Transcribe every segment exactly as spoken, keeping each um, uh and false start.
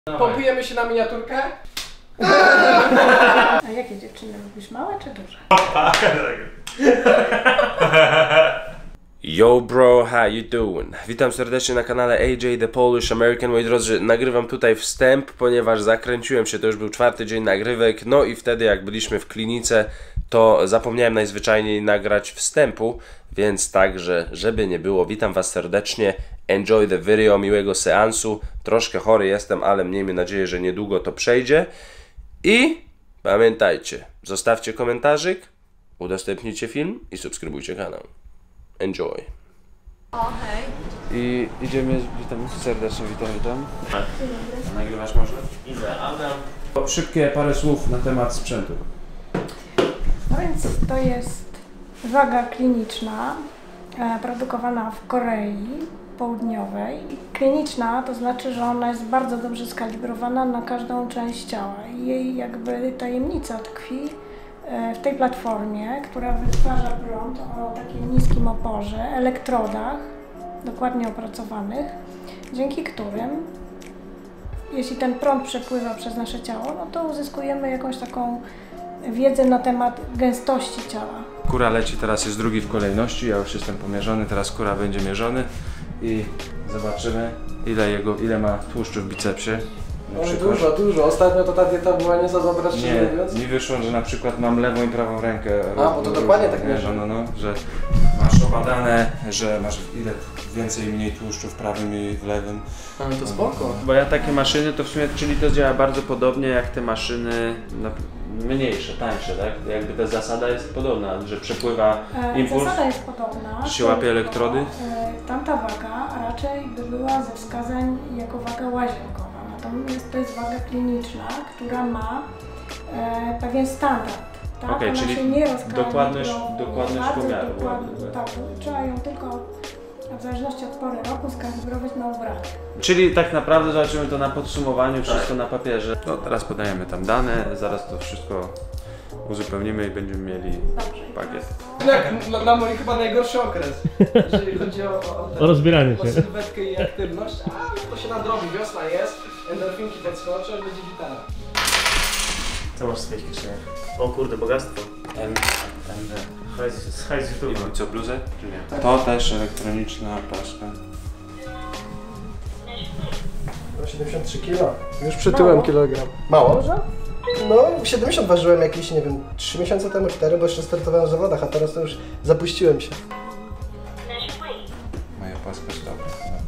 Pompujemy się na miniaturkę? A jakie dziewczyny lubisz? Małe czy duże? Yo bro, how you doing? Witam serdecznie na kanale A J The Polish American. Moi drodzy, nagrywam tutaj wstęp, ponieważ zakręciłem się, to już był czwarty dzień nagrywek. No i wtedy jak byliśmy w klinice, to zapomniałem najzwyczajniej nagrać wstępu. Więc także, żeby nie było, witam was serdecznie. Enjoy the video, miłego seansu. Troszkę chory jestem, ale miejmy nadzieję, że niedługo to przejdzie. I pamiętajcie, zostawcie komentarzyk, udostępnijcie film i subskrybujcie kanał. Enjoy. O, hej. I idziemy, witam serdecznie, witam, witam. Nagrywasz może? Idę, Adam. Szybkie parę słów na temat sprzętu. No więc to jest waga kliniczna, e, produkowana w Korei Południowej. Kliniczna to znaczy, że ona jest bardzo dobrze skalibrowana na każdą część ciała. I jej jakby tajemnica tkwi w tej platformie, która wytwarza prąd o takim niskim oporze, elektrodach dokładnie opracowanych, dzięki którym, jeśli ten prąd przepływa przez nasze ciało, no to uzyskujemy jakąś taką wiedzę na temat gęstości ciała. Kura leci, teraz jest drugi w kolejności, ja już jestem pomierzony, teraz Kura będzie mierzony i zobaczymy, ile, jego, ile ma tłuszczu w bicepsie. No, dużo, dużo. Ostatnio to ta dieta była nie za dobra, szczerze Nie, mówiąc. mi wyszło, że na przykład mam lewą i prawą rękę. A, bo to dokładnie tak mierzę. No, no, że masz obadane, że masz ile więcej i mniej tłuszczu w prawym i w lewym. Ale to spoko. Bo ja takie maszyny to w sumie, czyli to działa bardzo podobnie jak te maszyny na, mniejsze, tańsze, tak? Jakby ta zasada jest podobna, że przepływa E, impuls. Zasada jest podobna. Że się łapie tylko, elektrody? E, tamta waga raczej by była ze wskazań jako waga łazienkowa. Natomiast to jest waga kliniczna, która ma e, pewien standard. Tak? Okej, Ona czyli się nie rozkala dokładność- mikro- dokładność bardzo pomiaru. dokładnie, tak, trzeba ją tylko w zależności od pory roku skalibrować na ubranie. Czyli tak naprawdę zobaczymy to na podsumowaniu, wszystko na papierze. No teraz podajemy tam dane, zaraz to wszystko uzupełnimy i będziemy mieli Dobrze. pakiet. Jak na, na mój chyba najgorszy okres, jeżeli chodzi o, o, O rozbieranie o się. sylwetkę i aktywność. A to się nadrobi, wiosna jest, endorfinki podskoczą, będzie gitara. Co masz w swoich kieszeniach? O kurde, bogactwo. Ten, ten, Hajs z hajs z YouTube'a. I co, bluzę? Czy nie? To też elektroniczna paczka. siedemdziesiąt trzy kilo. Już przytyłem kilogram. Mało? Dużo? No, siedemdziesiąt ważyłem jakieś, nie wiem, trzy miesiące temu, cztery, bo jeszcze startowałem w zawodach, a teraz to już zapuściłem się. Moja paska stopy.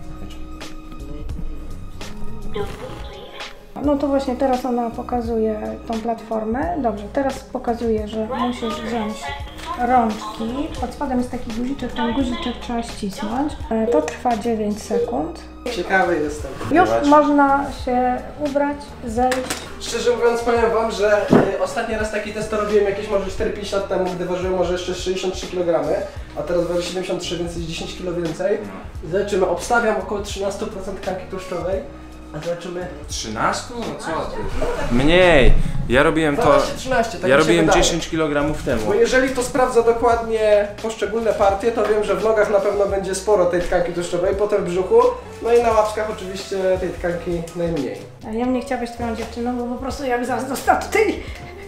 No to właśnie teraz ona pokazuje tą platformę. Dobrze, teraz pokazuje, że musisz wziąć rączki. Pod spodem jest taki guziczek, ten guziczek trzeba ścisnąć. E, To trwa dziewięć sekund. Ciekawy jestem. Już można się ubrać, zejść. Szczerze mówiąc, powiem wam, że y, ostatni raz taki test to robiłem jakieś może cztery pięć lat temu, gdy ważyłem może jeszcze sześćdziesiąt trzy kilogramy, a teraz waży siedemdziesiąt trzy, więc jest dziesięć kilo więcej. I zobaczymy, obstawiam około trzynaście procent tkanki tłuszczowej, a zobaczymy... trzynaście? No co ty? Mniej! Ja robiłem to... dwanaście trzynaście, tak Ja mi się robiłem wydaje. dziesięć kilogramów temu. Bo jeżeli to sprawdza dokładnie poszczególne partie, to wiem, że w nogach na pewno będzie sporo tej tkanki tłuszczowej, potem w brzuchu, no i na łapskach oczywiście tej tkanki najmniej. A ja nie chciała być twoją dziewczyną, bo po prostu jak zazdrosta tutaj.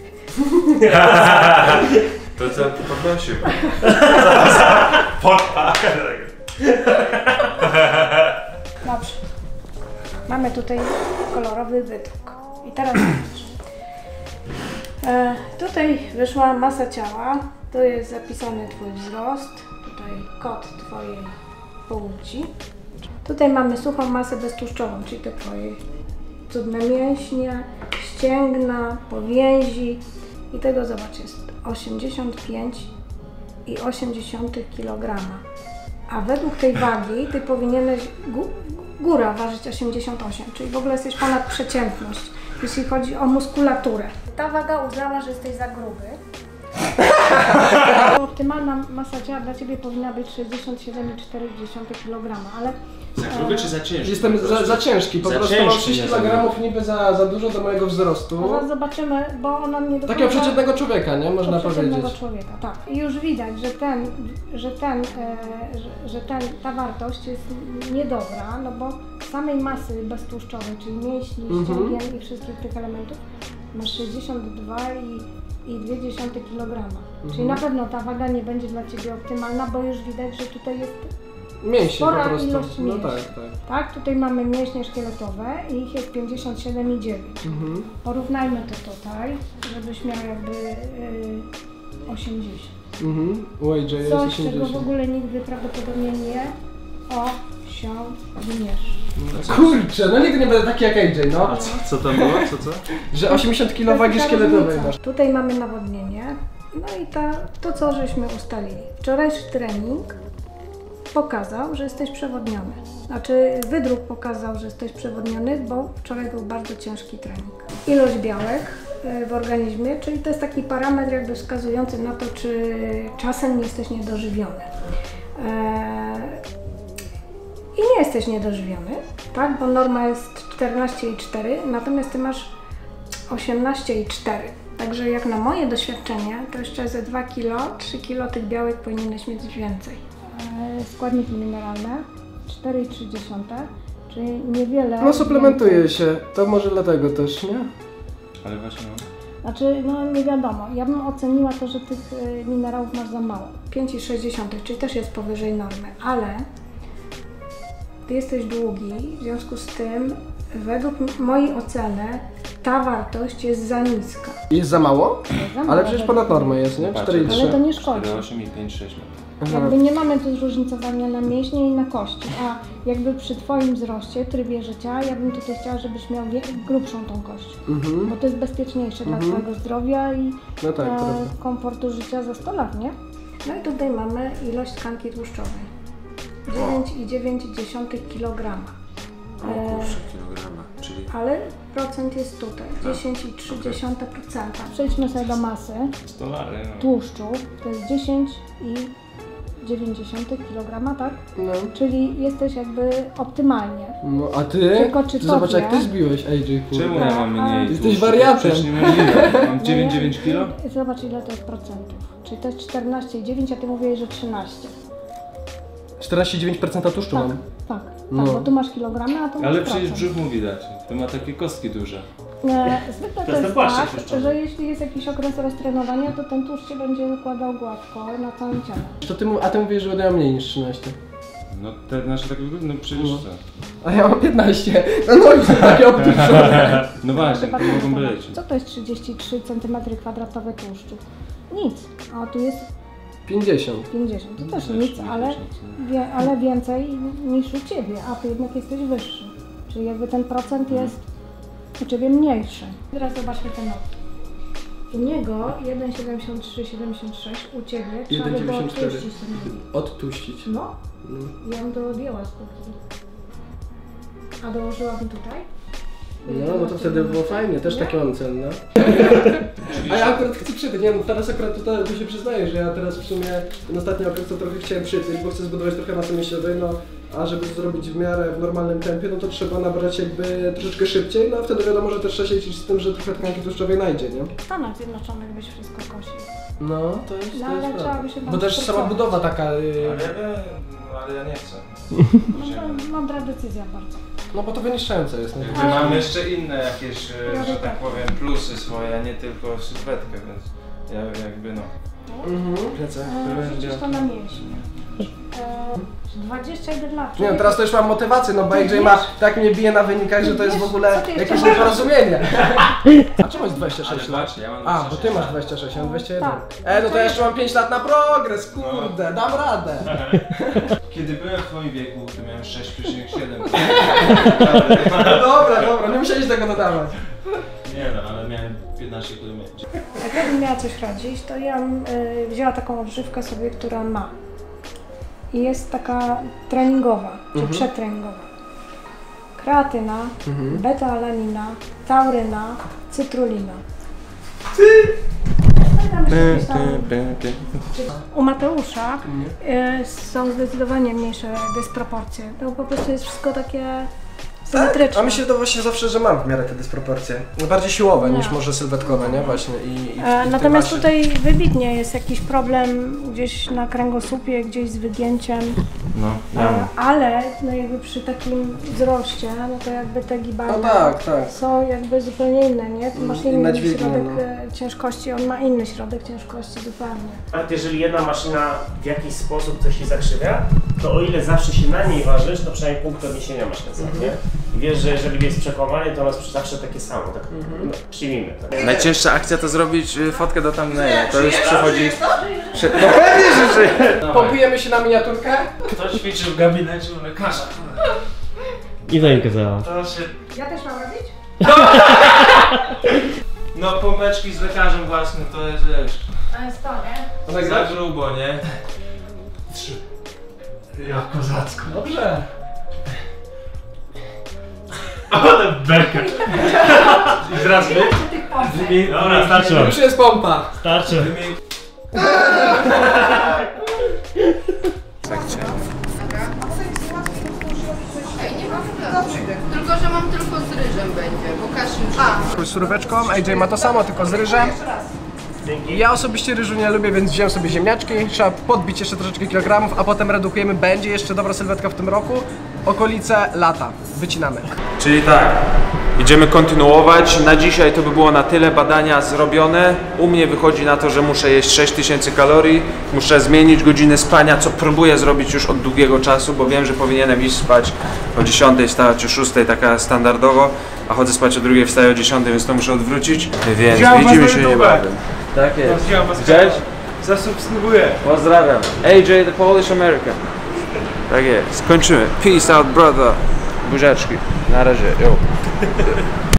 To co ty poprosił? Dobrze. Mamy tutaj kolorowy wydruk. I teraz e, tutaj wyszła masa ciała. Tu jest zapisany twój wzrost. Tutaj kod twojej płci. Tutaj mamy suchą masę beztłuszczową, czyli te twoje cudne mięśnie, ścięgna, powięzi. I tego zobacz, jest osiemdziesiąt pięć i osiem dziesiątych kilograma. A według tej wagi ty powinieneś gó góra ważyć osiemdziesiąt osiem, czyli w ogóle jesteś ponad przeciętność, jeśli chodzi o muskulaturę. Ta waga uznała, że jesteś za gruby. Optymalna masa ciała dla ciebie powinna być sześćdziesiąt siedem i cztery kilograma, ale Za gruby czy za ciężki? Jestem za, za ciężki, po Za prostu ciężki, mam sześć nie za kilogramów niby za, za dużo do mojego wzrostu. Zaraz zobaczymy, bo ona mnie do Takiego przeciętnego człowieka, nie? Można przeciętnego powiedzieć. człowieka, tak. I już widać, że ten, że ten, e, że, że ten, ta wartość jest niedobra, no bo samej masy beztłuszczowej, czyli mięśni, Mhm. ścięgien i wszystkich tych elementów, masz sześćdziesiąt dwa i dwa dziesiąte kilograma. Czyli Mhm. na pewno ta waga nie będzie dla Ciebie optymalna, bo już widać, że tutaj jest, Mięśnie po spora prostu. ilość No mięśni. tak, tak. tak, tutaj mamy mięśnie szkieletowe i ich jest pięćdziesiąt siedem i dziewięć. Mhm. Porównajmy to tutaj, żebyś miał jakby yy, osiemdziesiąt. Mhm. U A J jest Coś, czego w osiemdziesiąt. ogóle nigdy prawdopodobnie nie osiągniesz. Kurczę, no nigdy nie będę taki jak A J, no. A co, co tam było? Co, co? Że osiemdziesiąt kilo To wagi jest ta szkieletowej różnica. masz. Tutaj mamy nawodnienie, no i ta, to co żeśmy ustalili. Wczorajszy trening pokazał, że jesteś przewodniony. Znaczy wydruk pokazał, że jesteś przewodniony, bo wczoraj był bardzo ciężki trening. Ilość białek y, w organizmie, czyli to jest taki parametr jakby wskazujący na to, czy czasem nie jesteś niedożywiony. Eee, I nie jesteś niedożywiony, tak? Bo norma jest czternaście i cztery, natomiast ty masz osiemnaście i cztery. Także jak na moje doświadczenie, to jeszcze ze dwa kilo, trzy kilo tych białek powinieneś mieć więcej. Eee, składniki mineralne cztery i trzy dziesiąte, czyli niewiele. No suplementuje więcej. się, to może dlatego też, nie? Ale właśnie no. Znaczy, no nie wiadomo. Ja bym oceniła to, że tych y, minerałów masz za mało. pięć i sześć dziesiątych, czyli też jest powyżej normy, ale ty jesteś długi, w związku z tym według m- mojej oceny ta wartość jest za niska. Jest za mało? Jest za Ale mało przecież według ponad normę mnie. jest, nie? Patrzę. cztery i Ale to trzy. nie szkodzi. cztery, osiem i pięć, sześć metrów. Aha. Jakby nie mamy tu zróżnicowania na mięśnie i na kości, a jakby przy Twoim wzroście, trybie życia, ja bym tutaj chciała, żebyś miał wie- grubszą tą kość, Mhm. bo to jest bezpieczniejsze Mhm. dla Twojego zdrowia i No tak, e, prawda. komfortu życia za sto lat, nie? No i tutaj mamy ilość tkanki tłuszczowej. dziewięć i dziewięć dziesiątych kilograma. O kurczę, kilograma, czyli... Ale procent jest tutaj, dziesięć i trzy dziesiąte procent. Przejdźmy sobie do masy Stolary, no. tłuszczu, to jest dziesięć i dziewięć dziesiątych kilograma, tak? No. Czyli jesteś jakby optymalnie. No, a ty? Tylko czy Ty zobacz tobie- jak ty zbiłeś, A J, Czemu kurde. ja mam mniej? Jesteś tłuszczu? wariatem. Przecież niemożliwe. Mam No dziewięć ja- dziewięć kilo? Zobacz ile to jest procentów. Czyli to jest czternaście i dziewięć, a ty mówiłeś, że trzynaście. czternaście przecinek dziewięć procent tłuszczu Tak, mam. tak, No. tak, bo tu masz kilogramy, a tu masz Ale przecież procent. brzuch mu widać. To ma takie kostki duże. Nie, zwykle to jest ten jest płaszczyk tak, tłuszczowy. że jeśli jest jakiś okres roztrenowania, to ten tłuszcz się będzie układał gładko na całym ciele. To ty, mu- a ty mówisz, że będę miał mniej niż trzynaście. No te nasze takie wyglądy, no przecież No. co? A ja mam piętnaście. No no i są takie obtużone. No właśnie, to Zobaczmy mogą na być. temat. Co to jest trzydzieści trzy centymetry kwadratowe tłuszczu? Nic. A tu jest pięćdziesiąt. pięćdziesiąt. To też Też nic, nie ale, też nic, nie. wie, ale więcej niż u Ciebie, a Ty jednak jesteś wyższy. Czyli jakby ten procent jest u Ciebie mniejszy. Teraz zobaczmy ten nogi. U niego jeden siedemdziesiąt trzy siedemdziesiąt sześć, u Ciebie trzeba by było jeden dziewięćdziesiąt cztery. odpuścić te nogi. Odtuścić. No, No. ja bym to odjęła z półki. A dołożyłabym tutaj? No, no to wtedy było fajnie, też Nie? takie mam cenne. A ja akurat chcę przytyć, nie no teraz akurat tutaj tu się przyznaję, że ja teraz w sumie ten ostatni okres to trochę chciałem przytyć, bo chcę zbudować trochę masy mięśniowej, no a żeby to zrobić w miarę w normalnym tempie, no to trzeba nabrać jakby troszeczkę szybciej, no a wtedy wiadomo, że też trzeba się liczyć z tym, że trochę tkanki tłuszczowej najdzie, nie? W Stanach Zjednoczonych byś wszystko kosił. No, to jest, No, to ale jest trzeba prawda. by się tam Bo też sama sforcować. budowa taka, yy, Ale ja wiem, no, ale ja nie chcę. No, mądra decyzja bardzo. no bo to wyniszczające jest. No. Jakby mam jeszcze inne jakieś, e, że tak powiem, plusy swoje, a nie tylko sylwetkę, więc ja jakby no. Mhm. E, Rzucisz to na mięśnie. E, dwadzieścia jeden lat. Nie no, teraz to już mam motywację, no bo A J ma tak mnie bije na wynikach, że to jest w ogóle Co ty jeszcze jakieś masz? nieporozumienie. A czemu jest dwadzieścia sześć Ale lat? patrz, ja mam A, dwadzieścia bo ty sześć masz lat. dwadzieścia sześć, ja mam dwadzieścia jeden. Tak. E, no to ja jeszcze mam pięć lat na progres, kurde, dam radę. Kiedy byłem w twoim wieku, to miałem sześć przecinek siedem. No dobra, dobra, nie musieliś tego dodawać. Nie no, ale miałem piętnaście kilometrów. Jak ja bym miała coś radzić, to ja bym y, wzięła taką odżywkę sobie, która ma. I jest taka treningowa, czy Mhm. przetreningowa. Kreatyna, Mhm. beta-alanina, tauryna, cytrulina. tam jeszcze jakieś tam... U Mateusza y, są zdecydowanie mniejsze dysproporcje. To po prostu jest wszystko takie symetryczne. A myślę to właśnie zawsze, że mam w miarę te dysproporcje. Bardziej siłowe No. niż może sylwetkowe, nie? Właśnie. I, i, w- i w E, tej Natomiast masie. tutaj wybitnie jest jakiś problem gdzieś na kręgosłupie, gdzieś z wygięciem, No, e, ja mam. ale no jakby przy takim wzroście, no to jakby te gibania No tak, tak. są jakby zupełnie inne, nie? Ty masz Inna inny dźwignia, środek no. e, ciężkości, on ma inny środek ciężkości zupełnie. Nawet jeżeli jedna maszyna w jakiś sposób coś się zakrzywia, to o ile zawsze się na niej ważysz, to przynajmniej punkt odniesienia masz ten sam, nie? I wiesz, że jeżeli jest przekłamanie, to nas zawsze takie samo, tak no, przyjmijmy to. Najcięższa akcja to zrobić y, fotkę do thumbnaila. To już przychodzi... Przy... No pewnie, że żyje! Pompujemy się na miniaturkę. Kto ćwiczy w gabinecie u lekarza? I to im kazała. To się... Ja też mam robić? No pompeczki z lekarzem własnym to jest, wiesz, To jest to, nie? za grubo, nie? Ja kozacko. Dobrze. Ale belka. I teraz wy? Dobra, starczy wam. Już jest pompa. Starczy. Ej, nie ma problemu. Tylko, że mam tylko z ryżem będzie, bo Kasia już... Z suróweczką, A J ma to samo, tylko z ryżem. Ja osobiście ryżu nie lubię, więc wziąłem sobie ziemniaczki. Trzeba podbić jeszcze troszeczkę kilogramów, a potem redukujemy. Będzie jeszcze dobra sylwetka w tym roku. Okolice lata. Wycinamy. Czyli tak, idziemy kontynuować. Na dzisiaj to by było na tyle, badania zrobione. U mnie wychodzi na to, że muszę jeść sześć tysięcy kalorii. Muszę zmienić godzinę spania, co próbuję zrobić już od długiego czasu, bo wiem, że powinienem iść spać o dziesiątej, wstawać o szóstej, taka standardowo, a chodzę spać o drugiej, wstaję o dziesiątej, więc to muszę odwrócić. Więc widzimy się niebawem. Tak jest. Widziałeś? Zasubskrybuję. Pozdrawiam. A J the Polish American. Tak jest. Skończymy. Peace out, brother. Buziaczki. Na razie. Yo.